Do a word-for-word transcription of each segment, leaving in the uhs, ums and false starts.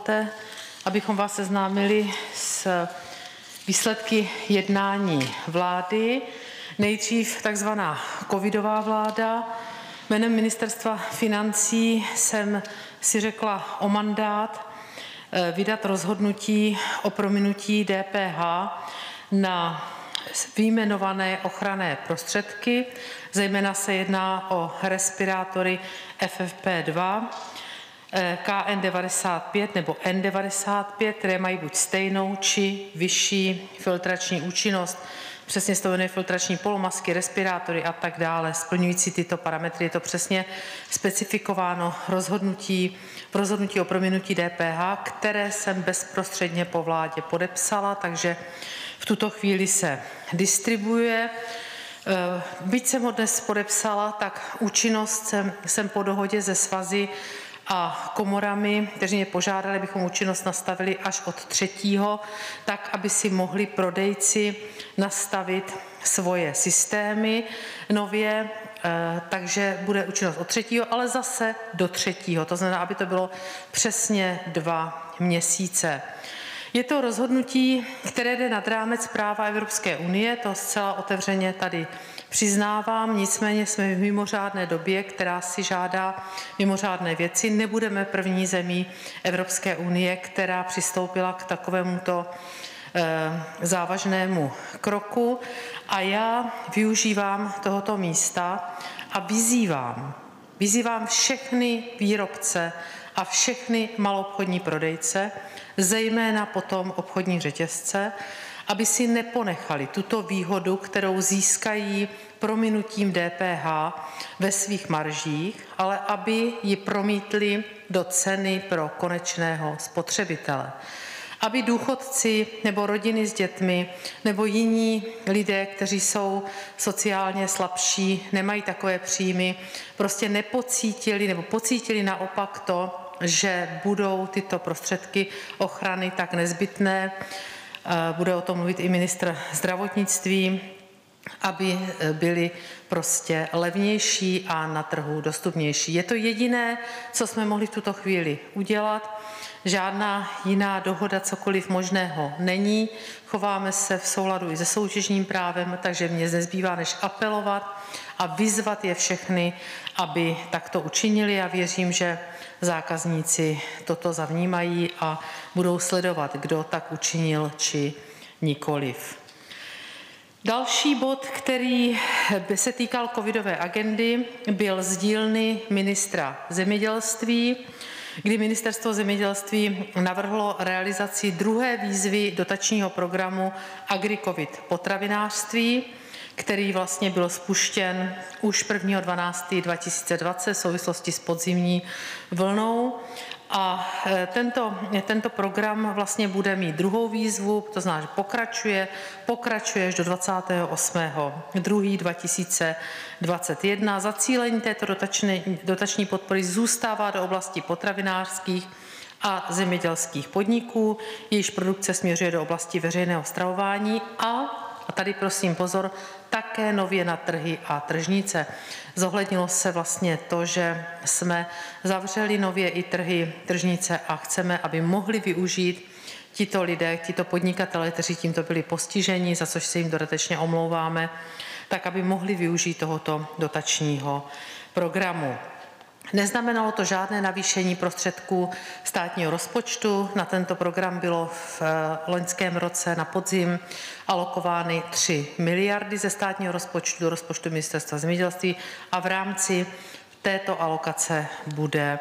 dovolte, abychom vás seznámili s výsledky jednání vlády. Nejdřív takzvaná covidová vláda. Jménem Ministerstva financí jsem si řekla o mandát vydat rozhodnutí o prominutí D P H na vyjmenované ochranné prostředky. Zejména se jedná o respirátory F F P dva, K N devadesát pět nebo N devadesát pět, které mají buď stejnou či vyšší filtrační účinnost, přesně stanovené filtrační polomasky, respirátory a tak dále, splňující tyto parametry. Je to přesně specifikováno rozhodnutí, v rozhodnutí o prominutí D P H, které jsem bezprostředně po vládě podepsala, takže v tuto chvíli se distribuuje. Byť jsem ho dnes podepsala, tak účinnost jsem, jsem po dohodě se svazy a komorami, kteří mě požádali, abychom účinnost nastavili až od třetího, tak, aby si mohli prodejci nastavit svoje systémy nově, takže bude účinnost od třetího, ale zase do třetího. To znamená, aby to bylo přesně dva měsíce. Je to rozhodnutí, které jde nad rámec práva Evropské unie, to zcela otevřeně tady přiznávám, nicméně jsme v mimořádné době, která si žádá mimořádné věci. Nebudeme první zemí Evropské unie, která přistoupila k takovémuto e, závažnému kroku a já využívám tohoto místa a vyzývám, vyzývám všechny výrobce a všechny maloobchodní prodejce, zejména potom obchodní řetězce, aby si neponechali tuto výhodu, kterou získají prominutím D P H ve svých maržích, ale aby ji promítli do ceny pro konečného spotřebitele. Aby důchodci nebo rodiny s dětmi nebo jiní lidé, kteří jsou sociálně slabší, nemají takové příjmy, prostě nepocítili nebo pocítili naopak to, že budou tyto prostředky ochrany tak nezbytné. Bude o tom mluvit i ministr zdravotnictví, aby byly prostě levnější a na trhu dostupnější. Je to jediné, co jsme mohli v tuto chvíli udělat. Žádná jiná dohoda, cokoliv možného není. Chováme se v souladu i se soutěžním právem, takže mě nezbývá než apelovat a vyzvat je všechny, aby takto učinili. Já věřím, že zákazníci toto zavnímají a budou sledovat, kdo tak učinil či nikoliv. Další bod, který by se týkal covidové agendy, byl z dílny ministra zemědělství, kdy ministerstvo zemědělství navrhlo realizaci druhé výzvy dotačního programu AgriCovid potravinářství, který vlastně byl spuštěn už prvního dvanáctého dva tisíce dvacet v souvislosti s podzimní vlnou. A tento, tento program vlastně bude mít druhou výzvu, to znamená, že pokračuje, pokračuje až do dvacátého osmého druhého dva tisíce dvacet jedna. Zacílení této dotační, dotační podpory zůstává do oblasti potravinářských a zemědělských podniků, jejichž produkce směřuje do oblasti veřejného stravování a A tady prosím pozor, také nově na trhy a tržnice. Zohlednilo se vlastně to, že jsme zavřeli nově i trhy, tržnice a chceme, aby mohli využít tito lidé, tito podnikatelé, kteří tímto byli postiženi, za což se jim dodatečně omlouváme, tak aby mohli využít tohoto dotačního programu. Neznamenalo to žádné navýšení prostředků státního rozpočtu. Na tento program bylo v loňském roce na podzim alokovány tři miliardy ze státního rozpočtu do rozpočtu Ministerstva zemědělství a v rámci této alokace bude,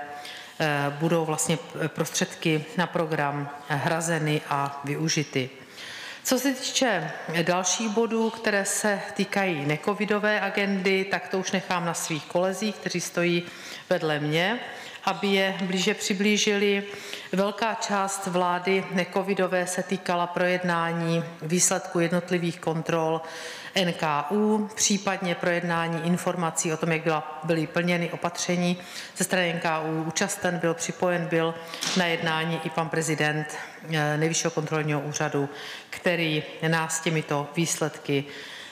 budou vlastně prostředky na program hrazeny a využity. Co se týče dalších bodů, které se týkají necovidové agendy, tak to už nechám na svých kolezích, kteří stojí vedle mě, aby je blíže přiblížili. Velká část vlády necovidové se týkala projednání výsledku jednotlivých kontrol N K U, případně projednání informací o tom, jak byla, byly plněny opatření ze strany N K U. Účasten byl, připojen byl na jednání i pan prezident Nejvyššího kontrolního úřadu, který nás těmito výsledky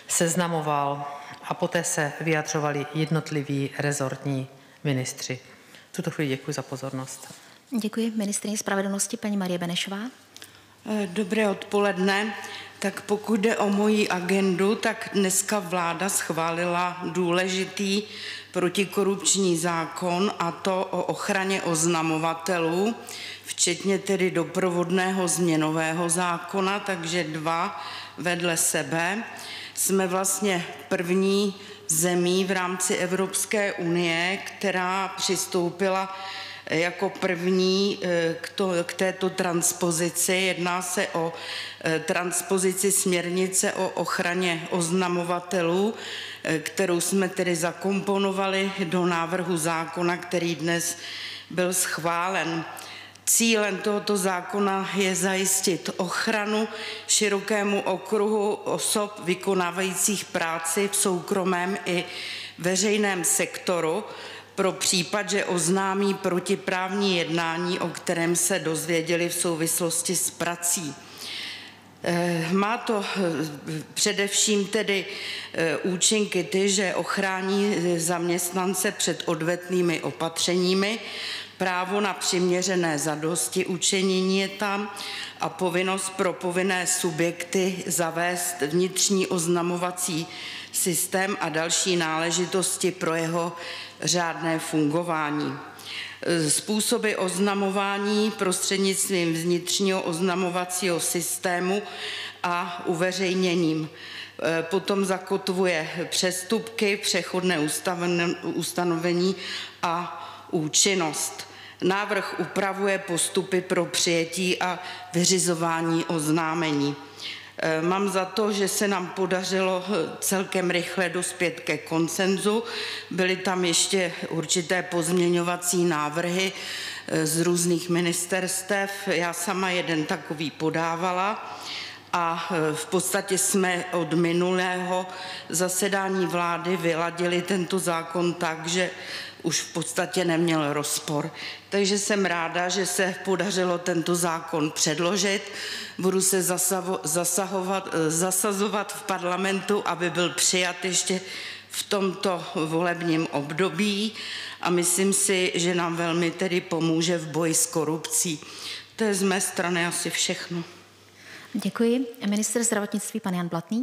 seznamoval a poté se vyjadřovali jednotliví rezortní ministři. V tuto chvíli děkuji za pozornost. Děkuji. Ministryně spravedlnosti paní Marie Benešová. Dobré odpoledne. Tak pokud jde o moji agendu, tak dneska vláda schválila důležitý protikorupční zákon, a to o ochraně oznamovatelů, včetně tedy doprovodného změnového zákona, takže dva vedle sebe. Jsme vlastně první zemí v rámci Evropské unie, která přistoupila jako první k, to, k této transpozici. Jedná se o transpozici směrnice o ochraně oznamovatelů, kterou jsme tedy zakomponovali do návrhu zákona, který dnes byl schválen. Cílem tohoto zákona je zajistit ochranu širokému okruhu osob vykonávajících práci v soukromém i veřejném sektoru pro případ, že oznámí protiprávní jednání, o kterém se dozvěděli v souvislosti s prací. Má to především tedy účinky ty, že ochrání zaměstnance před odvetnými opatřeními, právo na přiměřené zadosti učinění je tam a povinnost pro povinné subjekty zavést vnitřní oznamovací systém a další náležitosti pro jeho řádné fungování. Způsoby oznamování prostřednictvím vnitřního oznamovacího systému a uveřejněním. Potom zakotvuje přestupky, přechodné ustanovení a účinnost. Návrh upravuje postupy pro přijetí a vyřizování oznámení. Mám za to, že se nám podařilo celkem rychle dospět ke konsenzu. Byly tam ještě určité pozměňovací návrhy z různých ministerstev. Já sama jeden takový podávala a v podstatě jsme od minulého zasedání vlády vyladili tento zákon tak, že už v podstatě neměl rozpor. Takže jsem ráda, že se podařilo tento zákon předložit. Budu se zasahovat, zasazovat v parlamentu, aby byl přijat ještě v tomto volebním období a myslím si, že nám velmi tedy pomůže v boji s korupcí. To je z mé strany asi všechno. Děkuji. Ministr zdravotnictví pan Jan Blatný.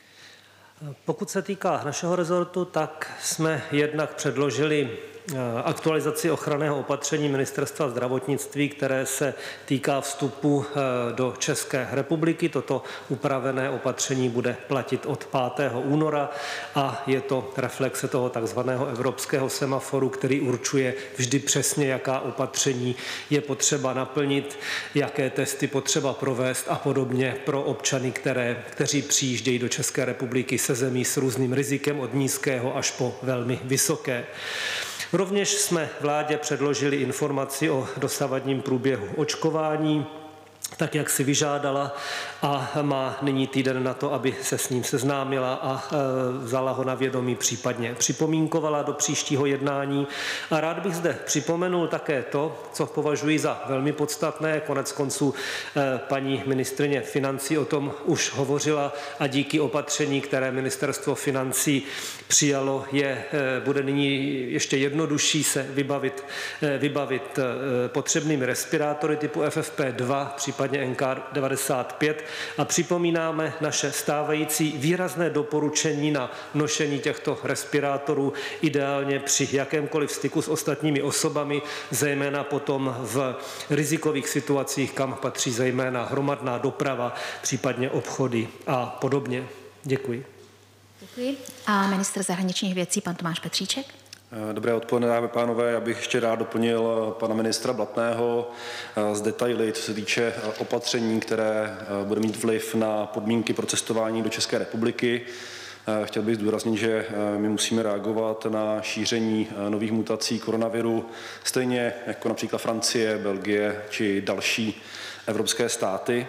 Pokud se týká našeho rezortu, tak jsme jednak předložili aktualizaci ochranného opatření Ministerstva zdravotnictví, které se týká vstupu do České republiky. Toto upravené opatření bude platit od pátého února a je to reflexe toho takzvaného evropského semaforu, který určuje vždy přesně, jaká opatření je potřeba naplnit, jaké testy potřeba provést a podobně pro občany, které, kteří přijíždějí do České republiky se zemí s různým rizikem od nízkého až po velmi vysoké. Rovněž jsme vládě předložili informaci o dosavadním průběhu očkování, tak jak si vyžádala, a má nyní týden na to, aby se s ním seznámila a vzala ho na vědomí, případně připomínkovala do příštího jednání. A rád bych zde připomenul také to, co považuji za velmi podstatné. Konec konců paní ministryně financí o tom už hovořila a díky opatření, které ministerstvo financí přijalo, je, bude nyní ještě jednodušší se vybavit, vybavit potřebnými respirátory typu F F P dva, případně N K devadesát pět, a připomínáme naše stávající výrazné doporučení na nošení těchto respirátorů, ideálně při jakémkoliv styku s ostatními osobami, zejména potom v rizikových situacích, kam patří zejména hromadná doprava, případně obchody a podobně. Děkuji. Děkuji. A ministr zahraničních věcí pan Tomáš Petříček. Dobré odpoledne, dámy a pánové. Já bych ještě rád doplnil pana ministra Blatného z detaily, co se týče opatření, které bude mít vliv na podmínky pro cestování do České republiky. Chtěl bych zdůraznit, že my musíme reagovat na šíření nových mutací koronaviru, stejně jako například Francie, Belgie či další evropské státy.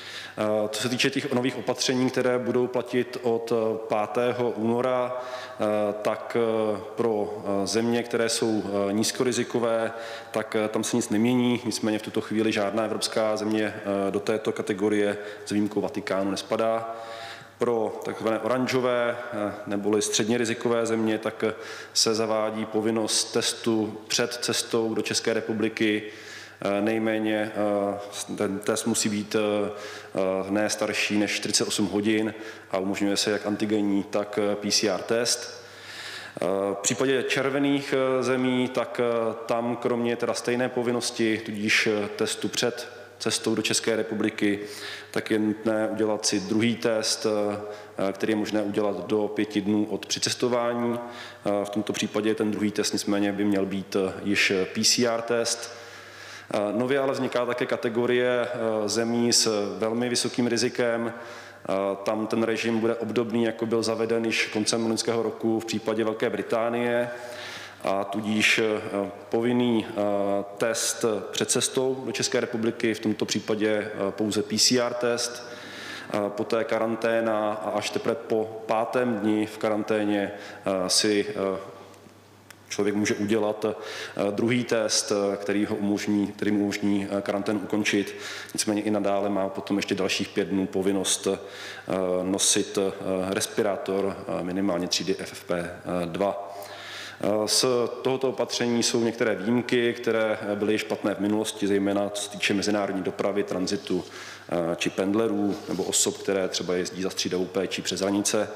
Co se týče těch nových opatření, které budou platit od pátého února, tak pro země, které jsou nízkorizikové, tak tam se nic nemění. Nicméně v tuto chvíli žádná evropská země do této kategorie s výjimkou Vatikánu nespadá. Pro takzvané oranžové neboli středně rizikové země tak se zavádí povinnost testu před cestou do České republiky. Nejméně ten test musí být ne starší než čtyřicet osm hodin a umožňuje se jak antigenní, tak P C R test. V případě červených zemí, tak tam kromě teda stejné povinnosti, tudíž testu před cestou do České republiky, tak je nutné udělat si druhý test, který je možné udělat do pěti dnů od přicestování. V tomto případě ten druhý test nicméně by měl být již P C R test. Nově ale vzniká také kategorie zemí s velmi vysokým rizikem. Tam ten režim bude obdobný, jako byl zaveden již koncem loňského roku v případě Velké Británie, a tudíž povinný test před cestou do České republiky, v tomto případě pouze P C R test, poté karanténa a až teprve po pátém dni v karanténě si člověk může udělat druhý test, který ho umožní, který mu umožní karanténu ukončit. Nicméně i nadále má potom ještě dalších pět dnů povinnost nosit respirátor minimálně třídy F F P dva. Z tohoto opatření jsou některé výjimky, které byly již platné v minulosti, zejména co se týče mezinárodní dopravy, tranzitu či pendlerů nebo osob, které třeba jezdí za střídavou péči přes hranice.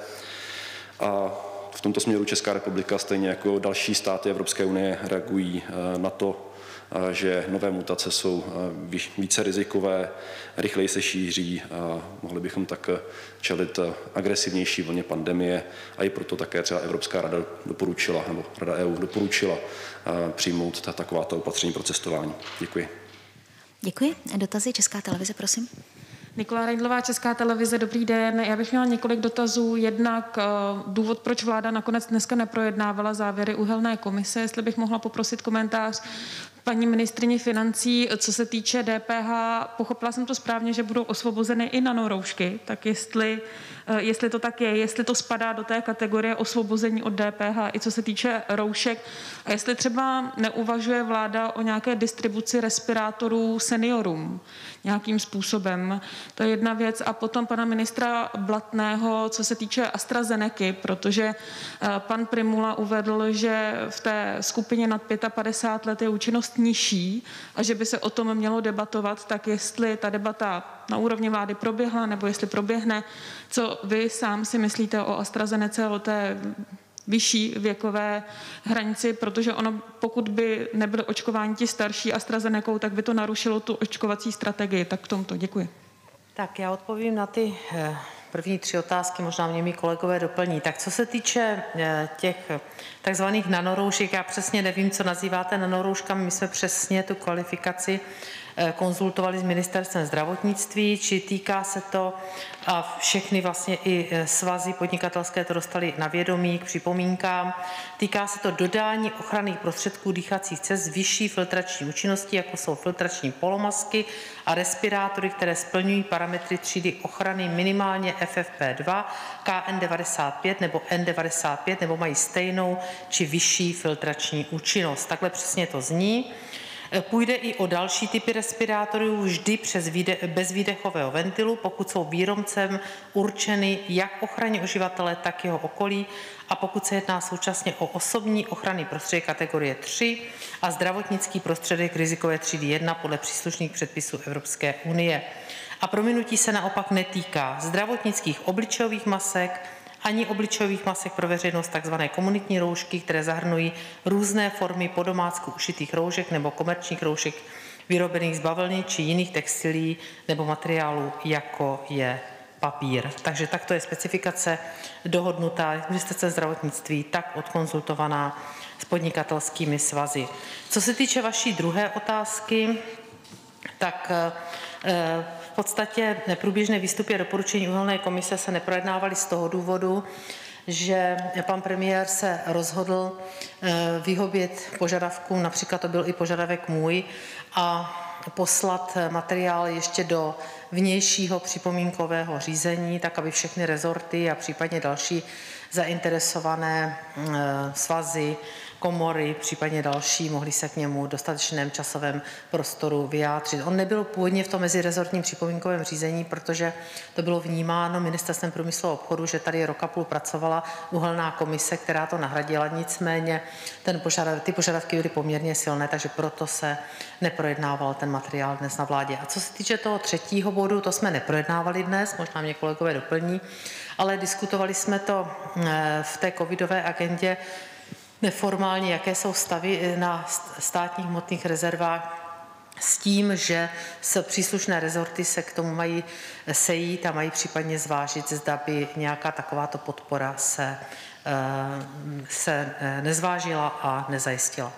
A v tomto směru Česká republika, stejně jako další státy Evropské unie, reagují na to, že nové mutace jsou více rizikové, rychleji se šíří a mohli bychom tak čelit agresivnější vlně pandemie, a i proto také třeba Evropská rada doporučila, nebo Rada E U doporučila přijmout takováto opatření pro cestování. Děkuji. Děkuji. Dotazy Česká televize, prosím. Nikola Reindlová, Česká televize, dobrý den. Já bych měla několik dotazů. Jednak důvod, proč vláda nakonec dneska neprojednávala závěry uhelné komise, jestli bych mohla poprosit komentář paní ministryni financí, co se týče D P H. Pochopila jsem to správně, že budou osvobozeny i nanoroušky, tak jestli, jestli to tak je, jestli to spadá do té kategorie osvobození od D P H, i co se týče roušek, a jestli třeba neuvažuje vláda o nějaké distribuci respirátorů seniorům nějakým způsobem. To je jedna věc. A potom pana ministra Blatného, co se týče AstraZenecy, protože pan Prymula uvedl, že v té skupině nad padesát pět let je účinnost nižší a že by se o tom mělo debatovat, tak jestli ta debata na úrovni vlády proběhla, nebo jestli proběhne, co vy sám si myslíte o AstraZenece, o té vyšší věkové hranici, protože ono, pokud by nebyly očkováni ti starší AstraZenecou, tak by to narušilo tu očkovací strategii. Tak k tomuto děkuji. Tak já odpovím na ty první tři otázky, možná mě mý kolegové doplní. Tak co se týče těch takzvaných nanoroušek, já přesně nevím, co nazýváte nanorouškami, my jsme přesně tu kvalifikaci konzultovali s ministerstvem zdravotnictví, či týká se to, a všechny vlastně i svazy podnikatelské to dostali na vědomí k připomínkám, týká se to dodání ochranných prostředků dýchacích cest s vyšší filtrační účinností, jako jsou filtrační polomasky a respirátory, které splňují parametry třídy ochrany minimálně F F P dva, K N devadesát pět nebo N devadesát pět, nebo mají stejnou či vyšší filtrační účinnost. Takhle přesně to zní. Půjde i o další typy respirátorů, vždy přes výde, bez výdechového ventilu, pokud jsou výrobcem určeny jak ochraně uživatele, tak jeho okolí, a pokud se jedná současně o osobní ochranný prostředek kategorie tři a zdravotnický prostředek rizikové třídy jedna podle příslušných předpisů Evropské unie. A prominutí se naopak netýká zdravotnických obličejových masek, ani obličejových masek pro veřejnost, takzvané komunitní roušky, které zahrnují různé formy po domácku ušitých roušek nebo komerčních roušek vyrobených z bavlny či jiných textilí nebo materiálů, jako je papír. Takže takto je specifikace dohodnutá ministerstvem zdravotnictví, tak odkonzultovaná s podnikatelskými svazy. Co se týče vaší druhé otázky, tak v podstatě průběžné výstupy a doporučení uhelné komise se neprojednávaly z toho důvodu, že pan premiér se rozhodl vyhovět požadavkům, například to byl i požadavek můj, a poslat materiál ještě do vnějšího připomínkového řízení, tak aby všechny rezorty a případně další zainteresované svazy, komory, případně další, mohli se k němu v dostatečném časovém prostoru vyjádřit. On nebyl původně v tom mezirezortním připomínkovém řízení, protože to bylo vnímáno Ministerstvem průmyslu a obchodu, že tady roka půl pracovala uhelná komise, která to nahradila. Nicméně ten požadav, ty požadavky byly poměrně silné, takže proto se neprojednával ten materiál dnes na vládě. A co se týče toho třetího bodu, to jsme neprojednávali dnes, možná mě kolegové doplní, ale diskutovali jsme to v té covidové agendě neformálně, jaké jsou stavy na státních hmotných rezervách, s tím, že se příslušné rezorty se k tomu mají sejít a mají případně zvážit, zda by nějaká takováto podpora se, se nezvážila a nezajistila.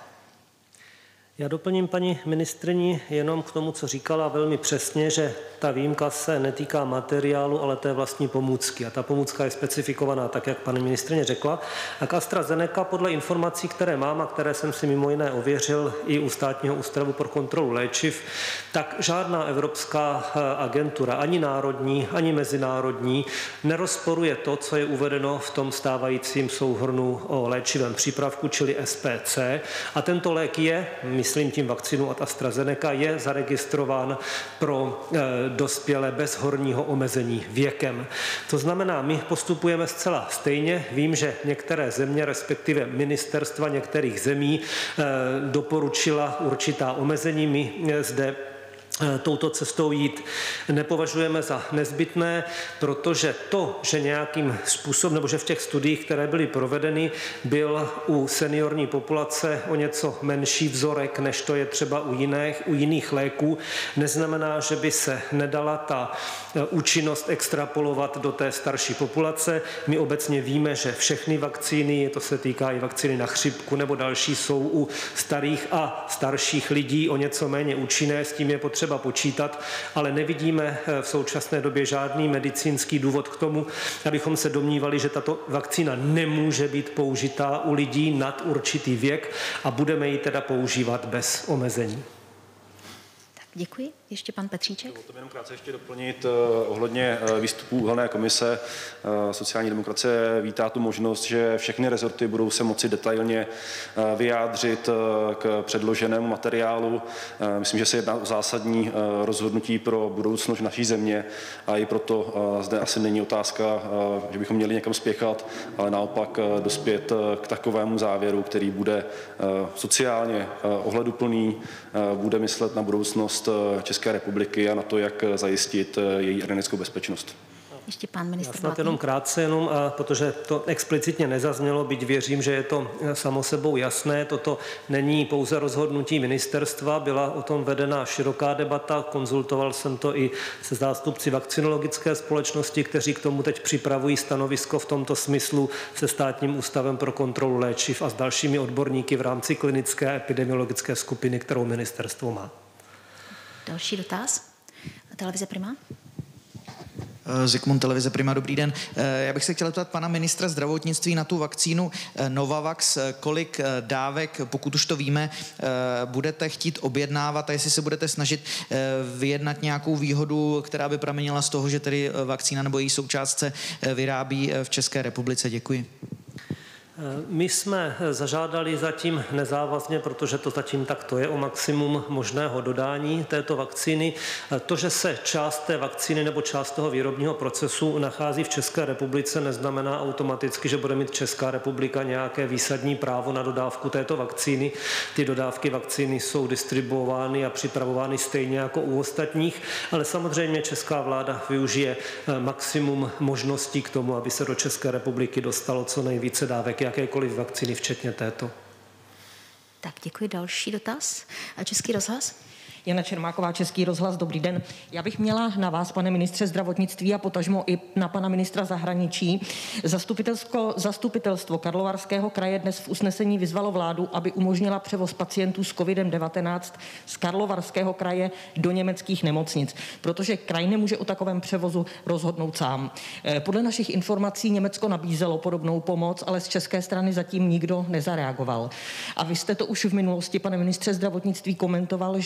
Já doplním paní ministryni jenom k tomu, co říkala velmi přesně, že ta výjimka se netýká materiálu, ale té vlastní pomůcky. A ta pomůcka je specifikovaná tak, jak paní ministryně řekla. A k AstraZeneca podle informací, které mám a které jsem si mimo jiné ověřil i u Státního ústavu pro kontrolu léčiv, tak žádná evropská agentura, ani národní, ani mezinárodní, nerozporuje to, co je uvedeno v tom stávajícím souhrnu o léčivém přípravku, čili S P C. A tento lék je, myslím tím vakcínu od AstraZeneca, je zaregistrován pro e, dospělé bez horního omezení věkem. To znamená, my postupujeme zcela stejně. Vím, že některé země, respektive ministerstva některých zemí, e, doporučila určitá omezení. My e, zde touto cestou jít nepovažujeme za nezbytné, protože to, že nějakým způsobem, nebo že v těch studiích, které byly provedeny, byl u seniorní populace o něco menší vzorek, než to je třeba u jiných, u jiných léků, neznamená, že by se nedala ta účinnost extrapolovat do té starší populace. My obecně víme, že všechny vakcíny, to se týká i vakcíny na chřipku nebo další, jsou u starých a starších lidí o něco méně účinné, s tím je potřeba třeba počítat, ale nevidíme v současné době žádný medicínský důvod k tomu, abychom se domnívali, že tato vakcína nemůže být použitá u lidí nad určitý věk a budeme ji teda používat bez omezení. Děkuji. Ještě pan Petříček. Dovolte mi jenom krátce ještě doplnit uh, ohledně uh, výstupu uhelné komise. Uh, sociální demokracie vítá tu možnost, že všechny rezorty budou se moci detailně uh, vyjádřit uh, k předloženému materiálu. Uh, myslím, že se jedná o zásadní uh, rozhodnutí pro budoucnost naší země a i proto uh, zde asi není otázka, uh, že bychom měli někam spěchat, ale naopak uh, dospět uh, k takovému závěru, který bude uh, sociálně uh, ohleduplný, uh, bude myslet na budoucnost České republiky a na to, jak zajistit její energetickou bezpečnost. Ještě pan ministr. Já snad jenom krátce, jenom, a protože to explicitně nezaznělo, byť věřím, že je to samo sebou jasné. Toto není pouze rozhodnutí ministerstva, byla o tom vedena široká debata, konzultoval jsem to i se zástupci vakcinologické společnosti, kteří k tomu teď připravují stanovisko v tomto smyslu se Státním ústavem pro kontrolu léčiv a s dalšími odborníky v rámci klinické a epidemiologické skupiny, kterou ministerstvo má. Další dotaz. Televize Prima. Zikmund, Televize Prima, dobrý den. Já bych se chtěl ptát pana ministra zdravotnictví na tu vakcínu Novavax. Kolik dávek, pokud už to víme, budete chtít objednávat a jestli se budete snažit vyjednat nějakou výhodu, která by pramenila z toho, že tedy vakcína nebo její součást se vyrábí v České republice. Děkuji. My jsme zažádali zatím nezávazně, protože to zatím takto je, o maximum možného dodání této vakcíny. To, že se část té vakcíny nebo část toho výrobního procesu nachází v České republice, neznamená automaticky, že bude mít Česká republika nějaké výsadní právo na dodávku této vakcíny. Ty dodávky vakcíny jsou distribuovány a připravovány stejně jako u ostatních, ale samozřejmě česká vláda využije maximum možností k tomu, aby se do České republiky dostalo co nejvíce dávek jakékoliv vakcíny, včetně této. Tak děkuji. Další dotaz. A Český rozhlas? Jana Čermáková, Český rozhlas, dobrý den. Já bych měla na vás, pane ministře zdravotnictví a potažmo i na pana ministra zahraničí. Zastupitelstvo, zastupitelstvo Karlovarského kraje dnes v usnesení vyzvalo vládu, aby umožnila převoz pacientů s covidem devatenáct z Karlovarského kraje do německých nemocnic, protože kraj nemůže o takovém převozu rozhodnout sám. Podle našich informací Německo nabízelo podobnou pomoc, ale z české strany zatím nikdo nezareagoval. A vy jste to už v minulosti, pane ministře zdravotnictví, komentoval, že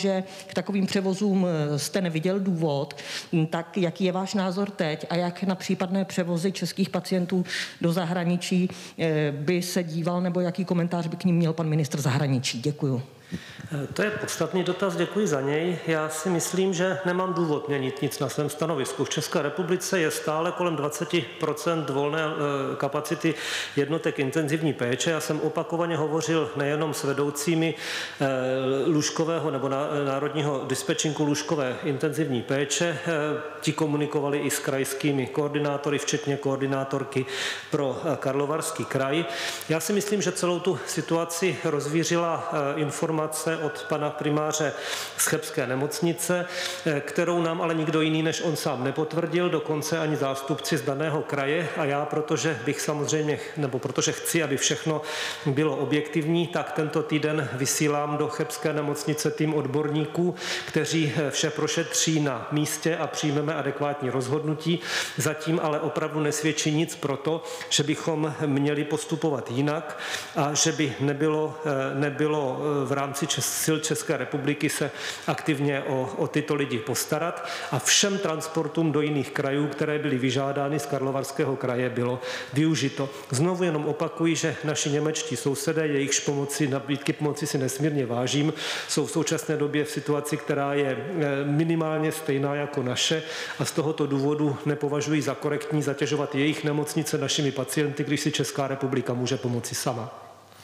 k takovým převozům jste neviděl důvod, tak jaký je váš názor teď a jak na případné převozy českých pacientů do zahraničí by se díval, nebo jaký komentář by k ním měl pan ministr zahraničí? Děkuju. To je podstatný dotaz, děkuji za něj. Já si myslím, že nemám důvod měnit nic na svém stanovisku. V České republice je stále kolem dvacet procent volné kapacity jednotek intenzivní péče. Já jsem opakovaně hovořil nejenom s vedoucími lůžkového nebo národního dispečinku lůžkové intenzivní péče. Ti komunikovali i s krajskými koordinátory, včetně koordinátorky pro Karlovarský kraj. Já si myslím, že celou tu situaci rozvířila informace od pana primáře z chebské nemocnice, kterou nám ale nikdo jiný než on sám nepotvrdil, dokonce ani zástupci z daného kraje. A já, protože bych samozřejmě, nebo protože chci, aby všechno bylo objektivní, tak tento týden vysílám do chebské nemocnice tým odborníků, kteří vše prošetří na místě a přijmeme adekvátní rozhodnutí. Zatím ale opravdu nesvědčí nic pro to, že bychom měli postupovat jinak a že by nebylo, nebylo v rámci sil České republiky se aktivně o, o tyto lidi postarat a všem transportům do jiných krajů, které byly vyžádány z Karlovarského kraje, bylo využito. Znovu jenom opakuji, že naši němečtí sousedé, jejichž pomoci, nabídky pomoci si nesmírně vážím, jsou v současné době v situaci, která je minimálně stejná jako naše a z tohoto důvodu nepovažuji za korektní zatěžovat jejich nemocnice našimi pacienty, když si Česká republika může pomoci sama.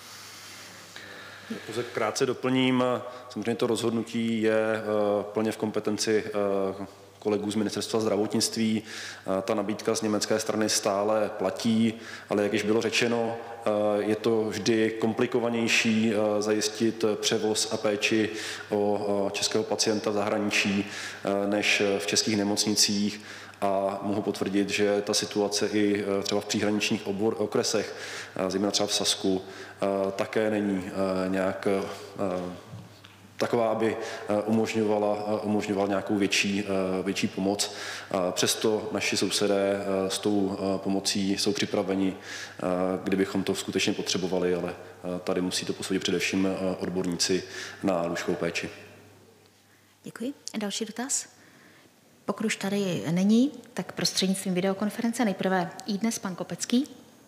Pouze krátce doplním, samozřejmě to rozhodnutí je plně v kompetenci kolegů z Ministerstva zdravotnictví. Ta nabídka z německé strany stále platí, ale jak již bylo řečeno, je to vždy komplikovanější zajistit převoz a péči o českého pacienta v zahraničí než v českých nemocnicích. A mohu potvrdit, že ta situace i třeba v příhraničních obor, okresech, zejména třeba v Sasku, také není nějak taková, aby umožňovala, umožňovala nějakou větší, větší pomoc. Přesto naši sousedé s tou pomocí jsou připraveni, kdybychom to skutečně potřebovali, ale tady musí to posoudit především odborníci na lůžkovou péči. Děkuji. Další dotaz? Pokud už tady není, tak prostřednictvím videokonference nejprve iDnes pan Kopecký.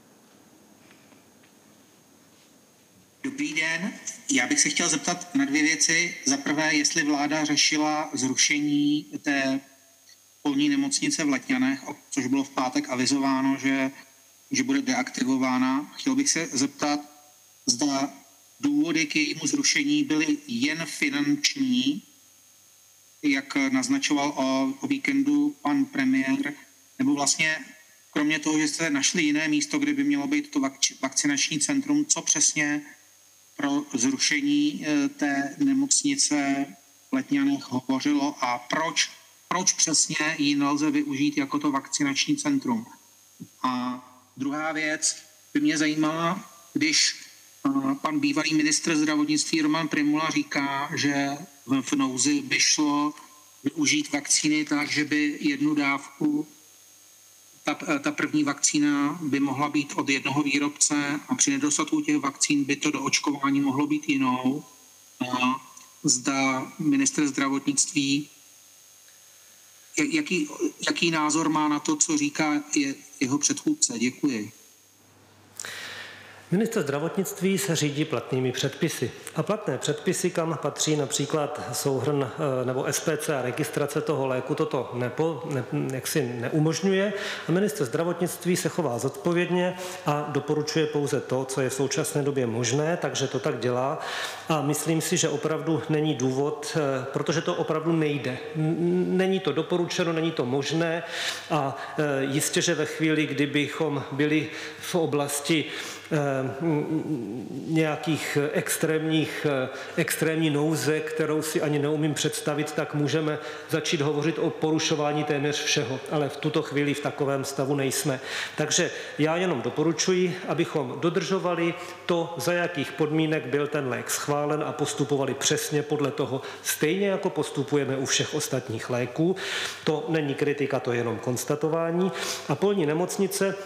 Dobrý den. Já bych se chtěl zeptat na dvě věci. Za prvé, jestli vláda řešila zrušení té polní nemocnice v Letňanech, což bylo v pátek avizováno, že, že bude deaktivována. Chtěl bych se zeptat, zda důvody k jejímu zrušení byly jen finanční, jak naznačoval o, o víkendu pan premiér, nebo vlastně kromě toho, že jste našli jiné místo, kde by mělo být to vakcinační centrum, co přesně pro zrušení té nemocnice v Letňanech hovořilo a proč, proč přesně ji nelze využít jako to vakcinační centrum. A druhá věc by mě zajímala, když pan bývalý ministr zdravotnictví Roman Prymula říká, že v nouzi by šlo využít vakcíny tak, že by jednu dávku, ta, ta první vakcína by mohla být od jednoho výrobce a při nedostatku těch vakcín by to do očkování mohlo být jinou. A zda ministr zdravotnictví, jaký, jaký názor má na to, co říká je, jeho předchůdce? Děkuji. Ministr zdravotnictví se řídí platnými předpisy. A platné předpisy, kam patří například souhrn nebo S P C a registrace toho léku, toto nepo, ne, jaksi neumožňuje. A ministr zdravotnictví se chová zodpovědně a doporučuje pouze to, co je v současné době možné, takže to tak dělá. A myslím si, že opravdu není důvod, protože to opravdu nejde. Není to doporučeno, není to možné a jistě, že ve chvíli, kdybychom byli v oblasti nějakých extrémních, extrémní nouze, kterou si ani neumím představit, tak můžeme začít hovořit o porušování téměř všeho. Ale v tuto chvíli v takovém stavu nejsme. Takže já jenom doporučuji, abychom dodržovali to, za jakých podmínek byl ten lék schválen a postupovali přesně podle toho, stejně jako postupujeme u všech ostatních léků. To není kritika, to je jenom konstatování. A polní nemocnice,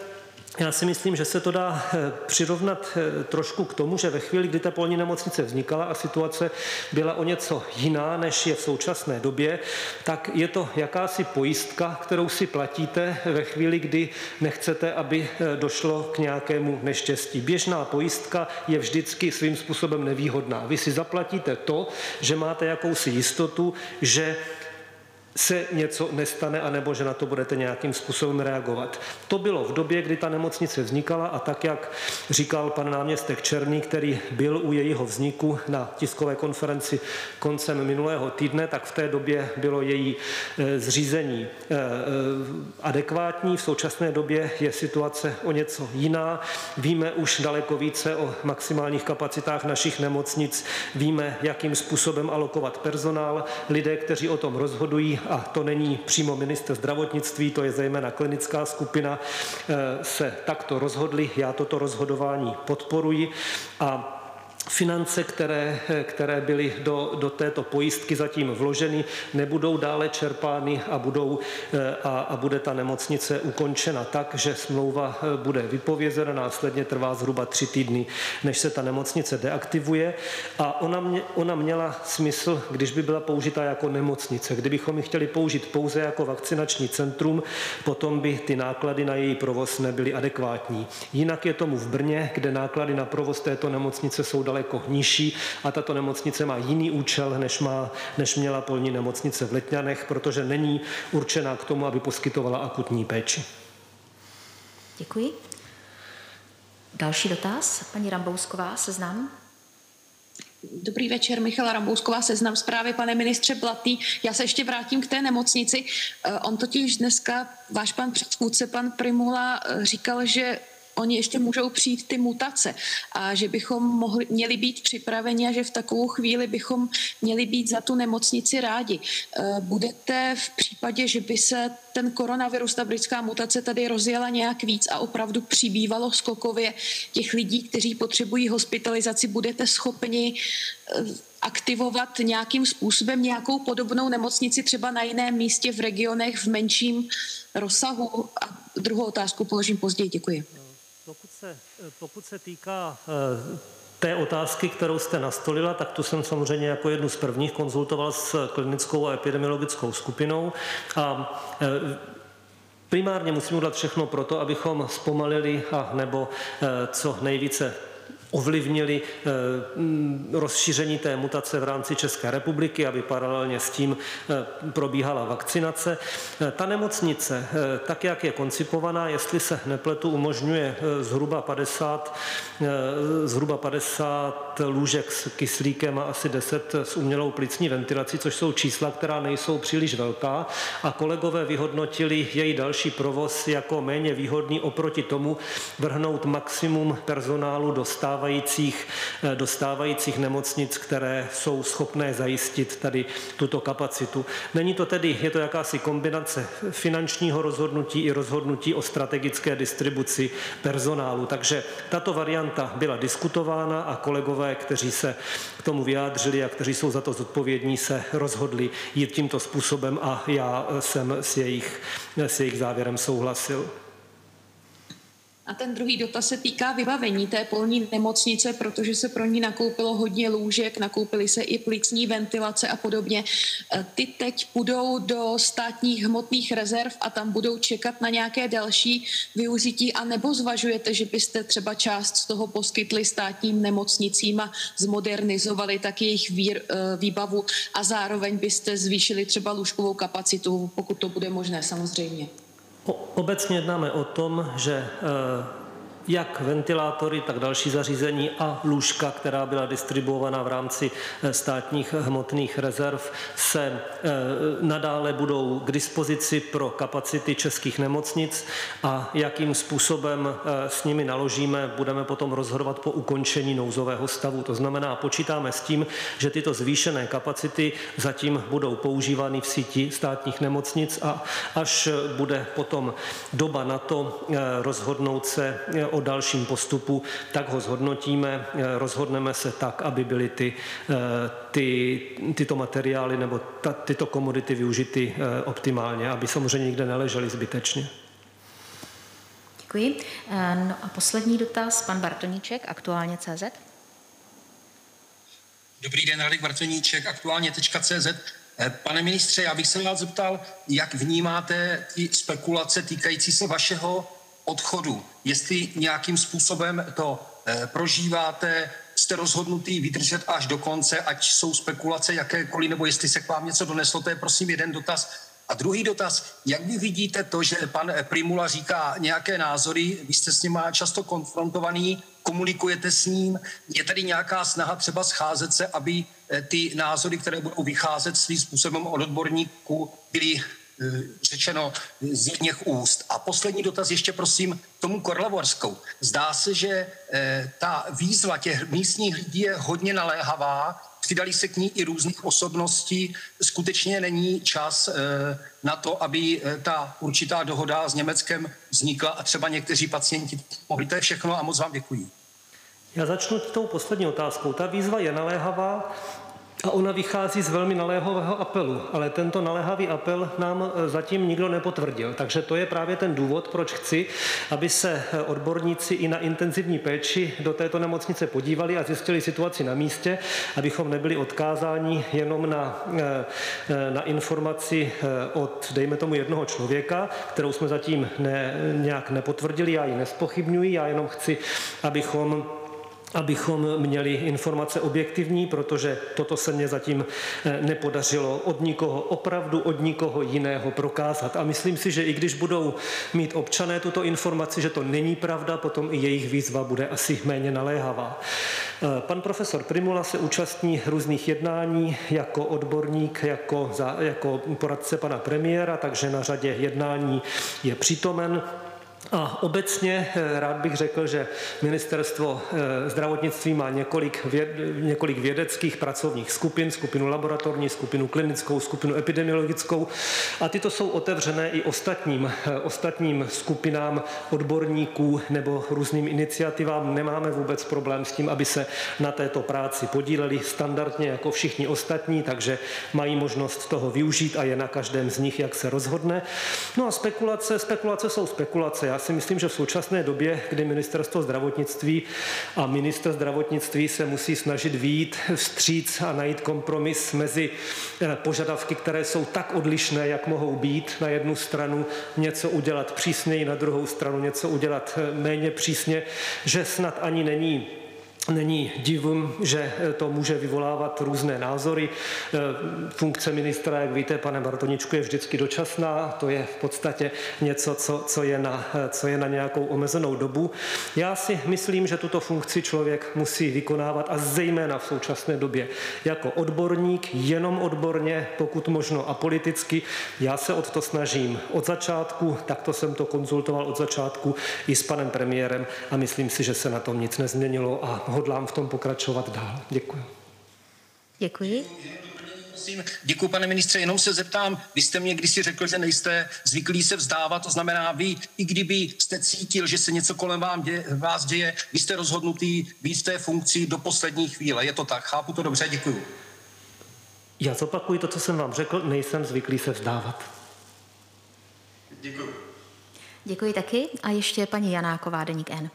Já si myslím, že se to dá přirovnat trošku k tomu, že ve chvíli, kdy ta polní nemocnice vznikala a situace byla o něco jiná, než je v současné době, tak je to jakási pojistka, kterou si platíte ve chvíli, kdy nechcete, aby došlo k nějakému neštěstí. Běžná pojistka je vždycky svým způsobem nevýhodná. Vy si zaplatíte to, že máte jakousi jistotu, že se něco nestane, anebo že na to budete nějakým způsobem reagovat. To bylo v době, kdy ta nemocnice vznikala a tak, jak říkal pan náměstek Černý, který byl u jejího vzniku na tiskové konferenci koncem minulého týdne, tak v té době bylo její zřízení adekvátní. V současné době je situace o něco jiná. Víme už daleko více o maximálních kapacitách našich nemocnic. Víme, jakým způsobem alokovat personál. Lidé, kteří o tom rozhodují, a to není přímo ministr zdravotnictví, to je zejména klinická skupina, se takto rozhodli. Já toto rozhodování podporuji a finance, které, které byly do, do této pojistky zatím vloženy, nebudou dále čerpány a, budou, a, a bude ta nemocnice ukončena tak, že smlouva bude vypovězena, následně trvá zhruba tři týdny, než se ta nemocnice deaktivuje a ona, mě, ona měla smysl, když by byla použita jako nemocnice. Kdybychom ji chtěli použít pouze jako vakcinační centrum, potom by ty náklady na její provoz nebyly adekvátní. Jinak je tomu v Brně, kde náklady na provoz této nemocnice jsou daleko nižší a tato nemocnice má jiný účel, než, má, než měla polní nemocnice v Letňanech, protože není určená k tomu, aby poskytovala akutní péči. Děkuji. Další dotaz, paní Rambousková, Seznam. Dobrý večer, Michala Rambousková, Seznam Zprávy, pane ministře Blatný. Já se ještě vrátím k té nemocnici. On totiž dneska, váš pan předchůdce, pan Prymula, říkal, že oni ještě můžou přijít ty mutace a že bychom mohli, měli být připraveni a že v takovou chvíli bychom měli být za tu nemocnici rádi. Budete v případě, že by se ten koronavirus, ta britská mutace tady rozjela nějak víc a opravdu přibývalo skokově těch lidí, kteří potřebují hospitalizaci, budete schopni aktivovat nějakým způsobem nějakou podobnou nemocnici třeba na jiném místě v regionech v menším rozsahu? A druhou otázku položím později. Děkuji. Pokud se, pokud se týká té otázky, kterou jste nastolila, tak tu jsem samozřejmě jako jednu z prvních konzultoval s klinickou a epidemiologickou skupinou a primárně musíme udělat všechno pro to, abychom zpomalili a nebo co nejvíce ovlivnili rozšíření té mutace v rámci České republiky, aby paralelně s tím probíhala vakcinace. Ta nemocnice, tak jak je koncipovaná, jestli se nepletu, umožňuje zhruba padesát, zhruba padesát lůžek s kyslíkem a asi deset s umělou plicní ventilací, což jsou čísla, která nejsou příliš velká a kolegové vyhodnotili její další provoz jako méně výhodný oproti tomu vrhnout maximum personálu do stávajících dostávajících nemocnic, které jsou schopné zajistit tady tuto kapacitu. Není to tedy, je to jakási kombinace finančního rozhodnutí i rozhodnutí o strategické distribuci personálu. Takže tato varianta byla diskutována a kolegové, kteří se k tomu vyjádřili a kteří jsou za to zodpovědní, se rozhodli jít tímto způsobem a já jsem s jejich, s jejich závěrem souhlasil. A ten druhý dotaz se týká vybavení té polní nemocnice, protože se pro ní nakoupilo hodně lůžek, nakoupily se i plicní ventilace a podobně. Ty teď půjdou do státních hmotných rezerv a tam budou čekat na nějaké další využití, a nebo zvažujete, že byste třeba část z toho poskytli státním nemocnicím a zmodernizovali tak jejich výbavu a zároveň byste zvýšili třeba lůžkovou kapacitu, pokud to bude možné samozřejmě? Obecně jednáme o tom, že jak ventilátory, tak další zařízení a lůžka, která byla distribuována v rámci státních hmotných rezerv, se nadále budou k dispozici pro kapacity českých nemocnic a jakým způsobem s nimi naložíme, budeme potom rozhodovat po ukončení nouzového stavu. To znamená, počítáme s tím, že tyto zvýšené kapacity zatím budou používány v síti státních nemocnic a až bude potom doba na to rozhodnout se o dalším postupu, tak ho zhodnotíme, rozhodneme se tak, aby byly ty, ty, tyto materiály nebo ta, tyto komodity využity optimálně, aby samozřejmě nikde neležely zbytečně. Děkuji. No a poslední dotaz, pan Bartoníček, aktuálně tečka cé zet. Dobrý den, Radek Bartoníček, aktuálně tečka cé zet. Pane ministře, já bych se vás zeptal, jak vnímáte ty spekulace týkající se vašeho odchodu? Jestli nějakým způsobem to prožíváte, jste rozhodnutý vydržet až do konce, ať jsou spekulace jakékoliv, nebo jestli se k vám něco doneslo, to je prosím jeden dotaz. A druhý dotaz, jak vy vidíte to, že pan Prymula říká nějaké názory, vy jste s nima často konfrontovaný, komunikujete s ním, je tady nějaká snaha třeba scházet se, aby ty názory, které budou vycházet svým způsobem od odborníků, byly řečeno z jedněch úst. A poslední dotaz ještě prosím tomu Karlovarskou. Zdá se, že ta výzva těch místních lidí je hodně naléhavá, přidali se k ní i různých osobností. Skutečně není čas na to, aby ta určitá dohoda s Německem vznikla a třeba někteří pacienti mohli. To je všechno a moc vám děkuji. Já začnu tou poslední otázkou. Ta výzva je naléhavá a ona vychází z velmi naléhavého apelu, ale tento naléhavý apel nám zatím nikdo nepotvrdil. Takže to je právě ten důvod, proč chci, aby se odborníci i na intenzivní péči do této nemocnice podívali a zjistili situaci na místě, abychom nebyli odkázáni jenom na, na informaci od, dejme tomu, jednoho člověka, kterou jsme zatím ne, nějak nepotvrdili, já ji nezpochybňuji, já jenom chci, abychom abychom měli informace objektivní, protože toto se mně zatím nepodařilo od nikoho, opravdu od nikoho jiného prokázat. A myslím si, že i když budou mít občané tuto informaci, že to není pravda, potom i jejich výzva bude asi méně naléhavá. Pan profesor Prymula se účastní různých jednání jako odborník, jako, za, jako poradce pana premiéra, takže na řadě jednání je přítomen. A obecně rád bych řekl, že ministerstvo zdravotnictví má několik, věd, několik vědeckých pracovních skupin, skupinu laboratorní, skupinu klinickou, skupinu epidemiologickou a tyto jsou otevřené i ostatním, ostatním skupinám odborníků nebo různým iniciativám. Nemáme vůbec problém s tím, aby se na této práci podíleli standardně jako všichni ostatní, takže mají možnost toho využít a je na každém z nich, jak se rozhodne. No a spekulace, spekulace jsou spekulace. Já si myslím, že v současné době, kdy ministerstvo zdravotnictví a ministr zdravotnictví se musí snažit vyjít vstříc a najít kompromis mezi požadavky, které jsou tak odlišné, jak mohou být, na jednu stranu něco udělat přísněji, na druhou stranu něco udělat méně přísně, že snad ani není Není divem, že to může vyvolávat různé názory. Funkce ministra, jak víte, pane Bartoníčku, je vždycky dočasná. To je v podstatě něco, co, co, je na, co je na nějakou omezenou dobu. Já si myslím, že tuto funkci člověk musí vykonávat a zejména v současné době jako odborník, jenom odborně, pokud možno apoliticky. Já se o to snažím od začátku, takto jsem to konzultoval od začátku i s panem premiérem a myslím si, že se na tom nic nezměnilo a hodlám v tom pokračovat dál. Děkuji. Děkuji. Děkuji, pane ministře, jenom se zeptám, vy jste mě kdysi řekl, že nejste zvyklí se vzdávat, to znamená vy, i kdyby jste cítil, že se něco kolem vám děje, vás děje, vy jste rozhodnutý být v té funkci do poslední chvíle. Je to tak? Chápu to dobře? Děkuji. Já zopakuji to, co jsem vám řekl, nejsem zvyklý se vzdávat. Děkuji. Děkuji taky a ještě paní Janáková, Deník N.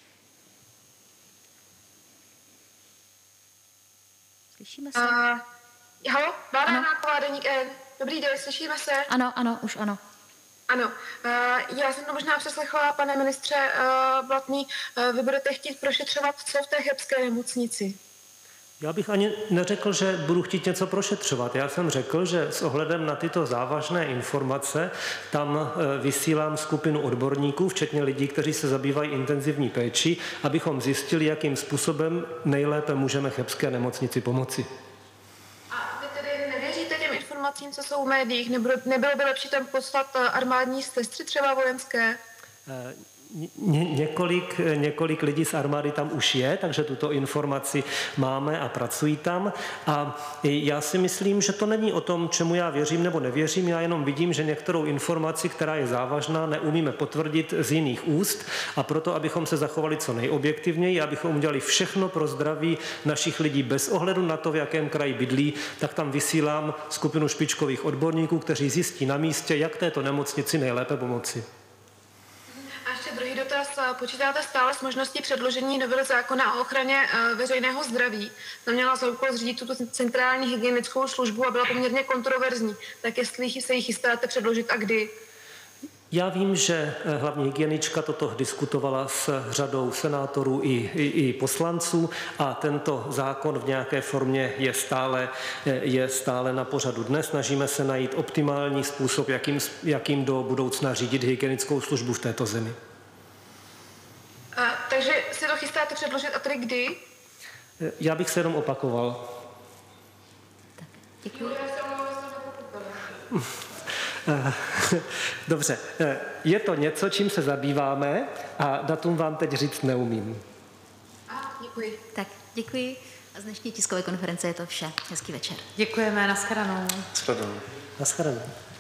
Slyšíme se? Uh, jo, Bára Janáková, Deník N. Dobrý den, slyšíme se? Ano, ano, už ano. Ano, uh, já jsem to možná přeslechla, pane ministře uh, Blatný, uh, vy budete chtít prošetřovat, co v té chebské nemocnici? Já bych ani neřekl, že budu chtít něco prošetřovat. Já jsem řekl, že s ohledem na tyto závažné informace tam vysílám skupinu odborníků, včetně lidí, kteří se zabývají intenzivní péčí, abychom zjistili, jakým způsobem nejlépe můžeme chebské nemocnici pomoci. A vy tedy nevěříte těm informacím, co jsou v médiích? Nebylo, nebylo by lepší tam poslat armádní sestry, třeba vojenské? E- Ně, několik, několik lidí z armády tam už je, takže tuto informaci máme a pracují tam. A já si myslím, že to není o tom, čemu já věřím nebo nevěřím. Já jenom vidím, že některou informaci, která je závažná, neumíme potvrdit z jiných úst a proto, abychom se zachovali co nejobjektivněji, abychom udělali všechno pro zdraví našich lidí bez ohledu na to, v jakém kraji bydlí, tak tam vysílám skupinu špičkových odborníků, kteří zjistí na místě, jak této nemocnici nejlépe pomoci. počítáte stále s možností předložení novely zákona o ochraně veřejného zdraví. Tam měla za úkol zřídit tuto centrální hygienickou službu a byla poměrně kontroverzní. Tak jestli se ji chystáte předložit a kdy? Já vím, že hlavní hygienička toto diskutovala s řadou senátorů i, i, i poslanců a tento zákon v nějaké formě je stále, je stále na pořadu dne. Snažíme se najít optimální způsob, jakým, jakým do budoucna řídit hygienickou službu v této zemi. A, takže si to chystáte předložit a tedy kdy? Já bych se jenom opakoval. Tak, děkuji. Dobře, je to něco, čím se zabýváme a datum vám teď říct neumím. A, děkuji. Tak, děkuji. A z dnešní tiskové konference je to vše. Hezký večer. Děkujeme, nashledanou. Nashledanou. Nashledanou.